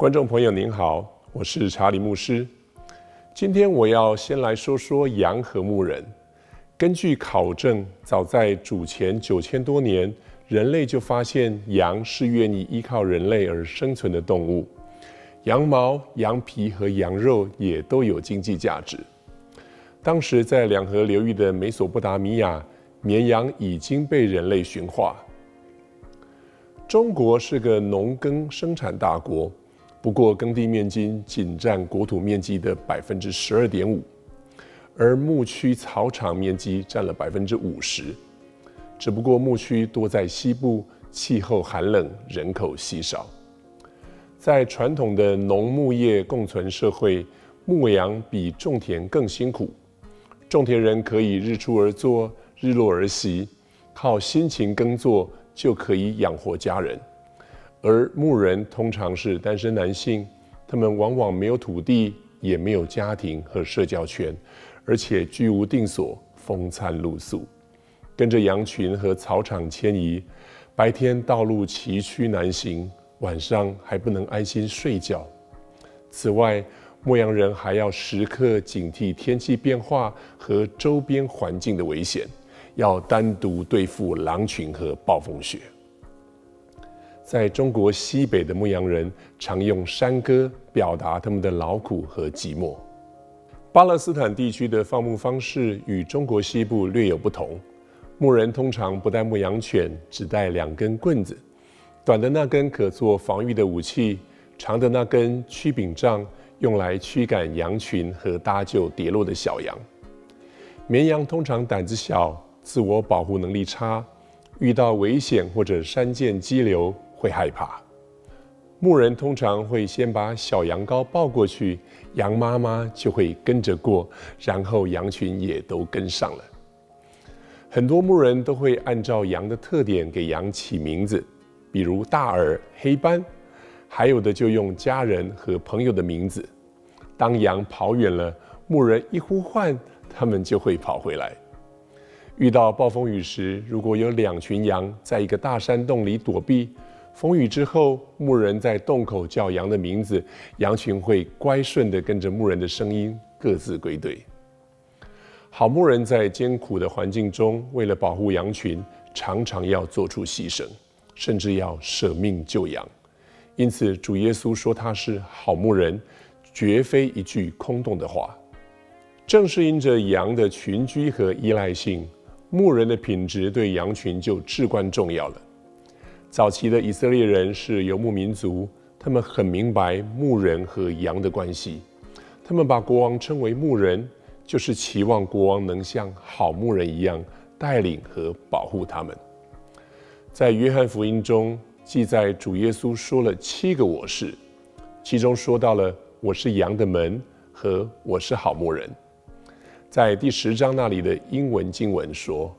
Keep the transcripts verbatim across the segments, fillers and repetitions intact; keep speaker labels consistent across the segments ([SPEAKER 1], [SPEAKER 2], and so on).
[SPEAKER 1] 观众朋友您好，我是查理牧师。今天我要先来说说羊和牧人。根据考证，早在主前九千多年，人类就发现羊是愿意依靠人类而生存的动物。羊毛、羊皮和羊肉也都有经济价值。当时在两河流域的美索不达米亚，绵羊已经被人类驯化。中国是个农耕生产大国，不过耕地面积仅占国土面积的百分之十二点五，而牧区草场面积占了百分之五十。只不过牧区多在西部，气候寒冷，人口稀少。在传统的农牧业共存社会，牧羊比种田更辛苦。种田人可以日出而作，日落而息，靠辛勤耕作就可以养活家人。而牧人通常是单身男性，他们往往没有土地，也没有家庭和社交圈，而且居无定所，风餐露宿，跟着羊群和草场迁移，白天道路崎岖难行，晚上还不能安心睡觉。此外，牧羊人还要时刻警惕天气变化和周边环境的危险，要单独对付狼群和暴风雪。在中国西北的牧羊人常用山歌表达他们的劳苦和寂寞。巴勒斯坦地区的放牧方式与中国西部略有不同，牧人通常不带牧羊犬，只带两根棍子，短的那根可做防御的武器，长的那根曲柄杖用来驱赶羊群和搭救跌落的小羊。绵羊通常胆子小，自我保护能力差，遇到危险或者山涧激流会害怕。牧人通常会先把小羊羔抱过去，羊妈妈就会跟着过，然后羊群也都跟上了。很多牧人都会按照羊的特点给羊起名字，比如大耳、黑斑，还有的就用家人和朋友的名字。当羊跑远了，牧人一呼唤，它们就会跑回来。遇到暴风雨时，如果有两群羊在一个大山洞里躲避，风雨之后，牧人在洞口叫羊的名字，羊群会乖顺地跟着牧人的声音各自归队。好牧人在艰苦的环境中，为了保护羊群，常常要做出牺牲，甚至要舍命救羊。因此，主耶稣说他是好牧人，绝非一句空洞的话。正是因着羊的群居和依赖性，牧人的品质对羊群就至关重要了。早期的以色列人是游牧民族，他们很明白牧人和羊的关系。他们把国王称为牧人，就是期望国王能像好牧人一样带领和保护他们。在约翰福音中记载，主耶稣说了七个我是，其中说到了我是羊的门和我是好牧人。在第十章那里的英文经文说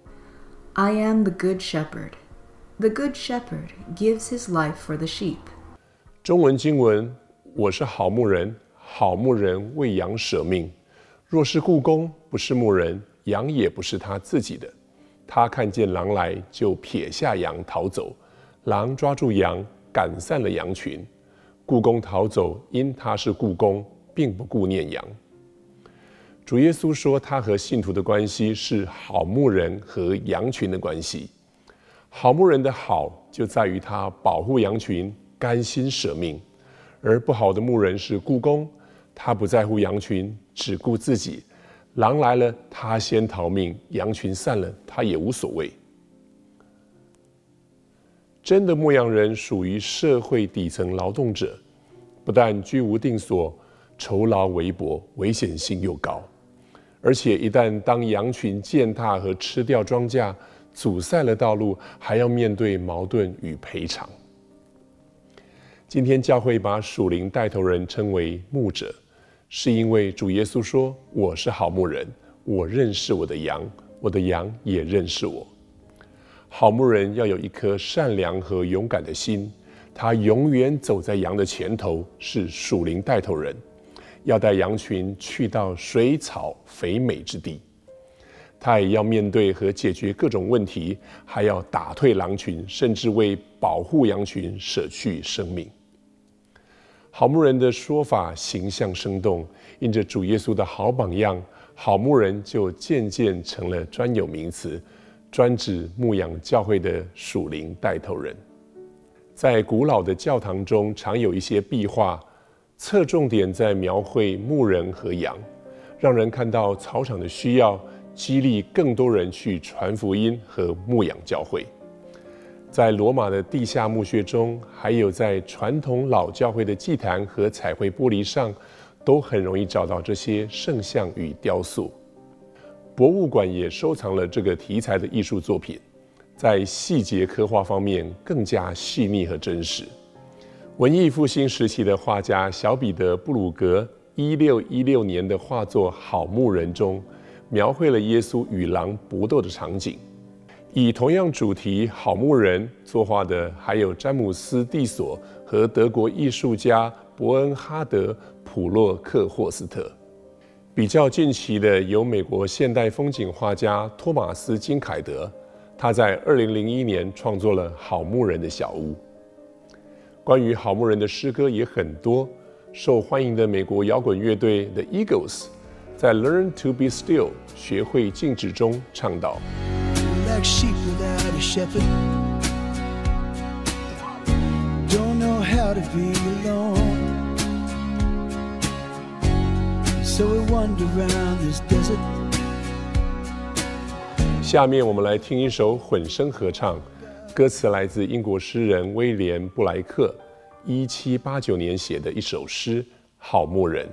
[SPEAKER 2] I am the good shepherd.The good shepherd gives his life for the sheep.
[SPEAKER 1] 中文经文，我是好牧人，好牧人为羊舍命。若是雇工，不是牧人，羊也不是他自己的。他看见狼来，就撇下羊逃走。狼抓住羊，赶散了羊群。雇工逃走，因他是雇工，并不顾念羊。主耶稣说，他和信徒的关系是好牧人和羊群的关系。好牧人的好就在于他保护羊群，甘心舍命；而不好的牧人是雇工，他不在乎羊群，只顾自己。狼来了，他先逃命；羊群散了，他也无所谓。真的牧羊人属于社会底层劳动者，不但居无定所，酬劳微薄，危险性又高，而且一旦当羊群践踏和吃掉庄稼，阻塞了道路，还要面对矛盾与赔偿。今天教会把属灵带头人称为牧者，是因为主耶稣说，我是好牧人，我认识我的羊，我的羊也认识我。好牧人要有一颗善良和勇敢的心，他永远走在羊的前头，是属灵带头人，要带羊群去到水草肥美之地。他也要面对和解决各种问题，还要打退狼群，甚至为保护羊群舍去生命。 好牧人的说法形象生动，因着主耶稣的好榜样，好牧人就渐渐成了专有名词，专指牧养教会的属灵带头人。在古老的教堂中，常有一些壁画，侧重点在描绘牧人和羊，让人看到草场的需要，激励更多人去传福音和牧养教会。在罗马的地下墓穴中，还有在传统老教会的祭坛和彩绘玻璃上，都很容易找到这些圣像与雕塑。博物馆也收藏了这个题材的艺术作品，在细节刻画方面更加细腻和真实。文艺复兴时期的画家小彼得·布鲁格一六一六年的画作《好牧人》中，描绘了耶稣与狼搏斗的场景。以同样主题好牧人作画的还有詹姆斯·蒂索和德国艺术家伯恩哈德·普洛克霍斯特。比较近期的有美国现代风景画家托马斯·金凯德，他在二零零一年创作了好牧人的小屋。关于好牧人的诗歌也很多，受欢迎的美国摇滚乐队 The Eagles 在 Learn to be Still 学会静止中唱道
[SPEAKER 3] Like sheep without a shepherd, don't know how to be alone. So we wander around this desert.
[SPEAKER 1] 下面我们来听一首混声合唱，歌词来自英国诗人威廉·布莱克一七八九年写的一首诗《好牧人》。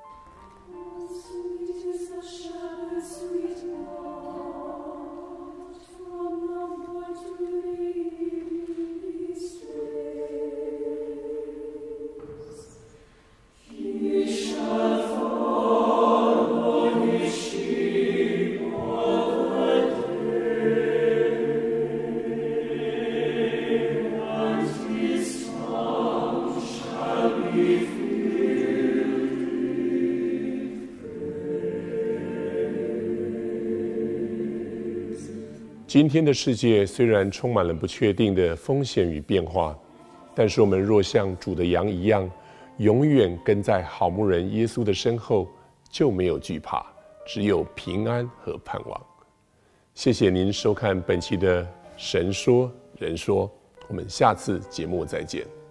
[SPEAKER 1] 今天的世界虽然充满了不确定的风险与变化，但是我们若像主的羊一样，永远跟在好牧人耶稣的身后，就没有惧怕，只有平安和盼望。谢谢您收看本期的神说人说，我们下次节目再见。